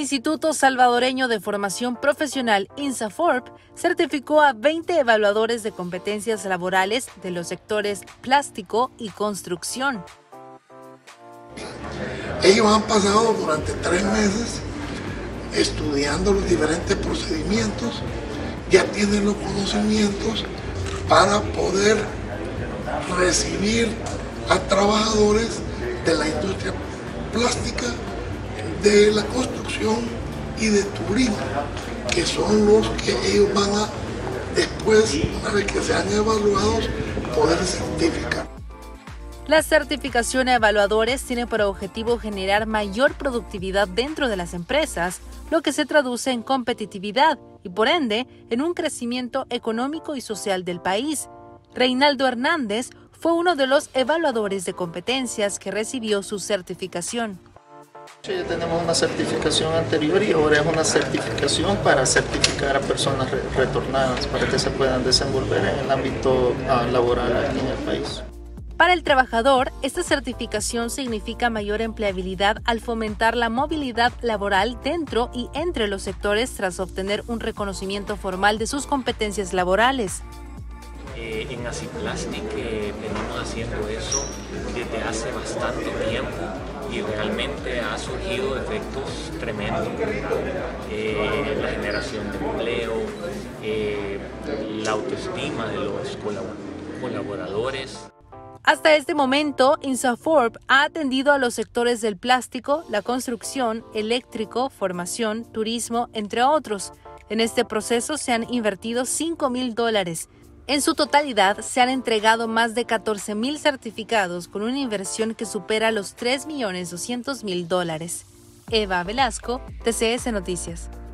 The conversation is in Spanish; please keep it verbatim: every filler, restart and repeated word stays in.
Instituto Salvadoreño de Formación Profesional INSAFORP certificó a veinte evaluadores de competencias laborales de los sectores plástico y construcción. Ellos han pasado durante tres meses estudiando los diferentes procedimientos, ya tienen los conocimientos para poder recibir a trabajadores de la industria plástica, de la construcción y de turismo, que son los que ellos van a, después, una vez que sean evaluados, poder certificar. La certificación a evaluadores tiene por objetivo generar mayor productividad dentro de las empresas, lo que se traduce en competitividad y, por ende, en un crecimiento económico y social del país. Reinaldo Hernández fue uno de los evaluadores de competencias que recibió su certificación. Ya tenemos una certificación anterior y ahora es una certificación para certificar a personas re retornadas para que se puedan desenvolver en el ámbito uh, laboral aquí en el país. Para el trabajador, esta certificación significa mayor empleabilidad al fomentar la movilidad laboral dentro y entre los sectores tras obtener un reconocimiento formal de sus competencias laborales. Eh, en Aciplastic eh, venimos haciendo eso desde hace bastante tiempo y realmente ha surgido efectos tremendos. Eh, la generación de empleo, eh, la autoestima de los colaboradores. Hasta este momento, INSAFORP ha atendido a los sectores del plástico, la construcción, eléctrico, formación, turismo, entre otros. En este proceso se han invertido cinco mil dólares. En su totalidad, se han entregado más de catorce mil certificados con una inversión que supera los tres millones doscientos mil dólares. Eva Velasco, T C S Noticias.